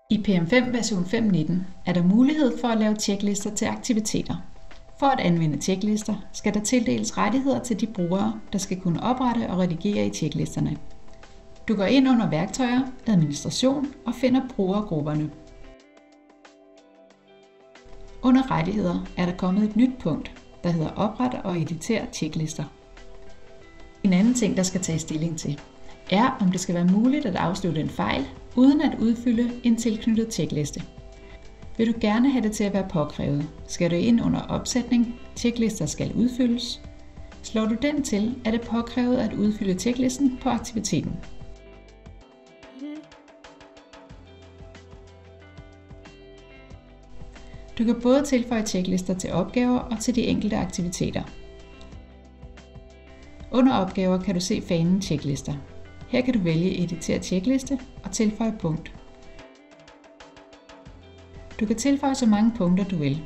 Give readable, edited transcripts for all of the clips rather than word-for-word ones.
I PM5 version 5.19 er der mulighed for at lave tjeklister til aktiviteter. For at anvende tjeklister skal der tildeles rettigheder til de brugere, der skal kunne oprette og redigere i tjeklisterne. Du går ind under værktøjer, administration og finder brugergrupperne. Under rettigheder er der kommet et nyt punkt, der hedder Opret og editer tjeklister. En anden ting, der skal tages stilling til, er om det skal være muligt at afslutte en fejl, uden at udfylde en tilknyttet tjekliste. Vil du gerne have det til at være påkrævet, skal du ind under opsætning, tjeklister skal udfyldes. Slår du den til, er det påkrævet at udfylde tjeklisten på aktiviteten. Du kan både tilføje tjeklister til opgaver og til de enkelte aktiviteter. Under opgaver kan du se fanen tjeklister. Her kan du vælge editere tjekliste og tilføje punkt. Du kan tilføje så mange punkter du vil.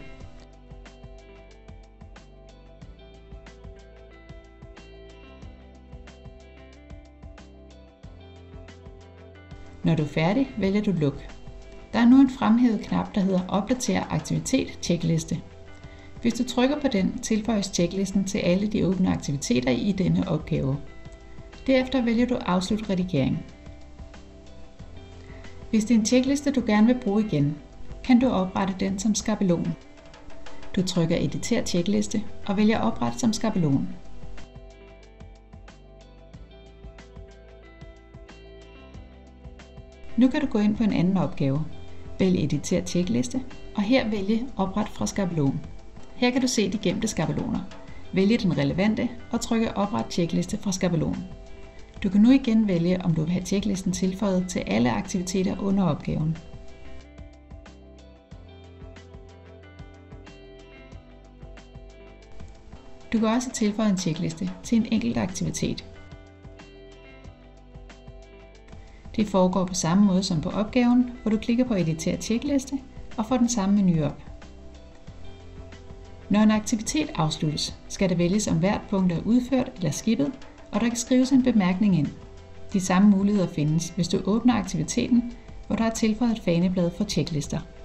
Når du er færdig, vælger du luk. Der er nu en fremhævet knap, der hedder Opdater aktivitet tjekliste. Hvis du trykker på den, tilføjes tjeklisten til alle de åbne aktiviteter i denne opgave. Derefter vælger du Afslut redigering. Hvis det er en tjekliste, du gerne vil bruge igen, kan du oprette den som skabelon. Du trykker Editer tjekliste og vælger Opret som skabelon. Nu kan du gå ind på en anden opgave. Vælg Editer tjekliste og her vælge Opret fra skabelon. Her kan du se de gemte skabeloner. Vælge den relevante og trykke Opret tjekliste fra skabelon. Du kan nu igen vælge, om du vil have tjeklisten tilføjet til alle aktiviteter under opgaven. Du kan også tilføje en tjekliste til en enkelt aktivitet. Det foregår på samme måde som på opgaven, hvor du klikker på Editer tjekliste og får den samme menu op. Når en aktivitet afsluttes, skal det vælges om hvert punkt er udført eller skippet, og der kan skrives en bemærkning ind. De samme muligheder findes, hvis du åbner aktiviteten, hvor der er tilføjet et faneblad for tjeklister.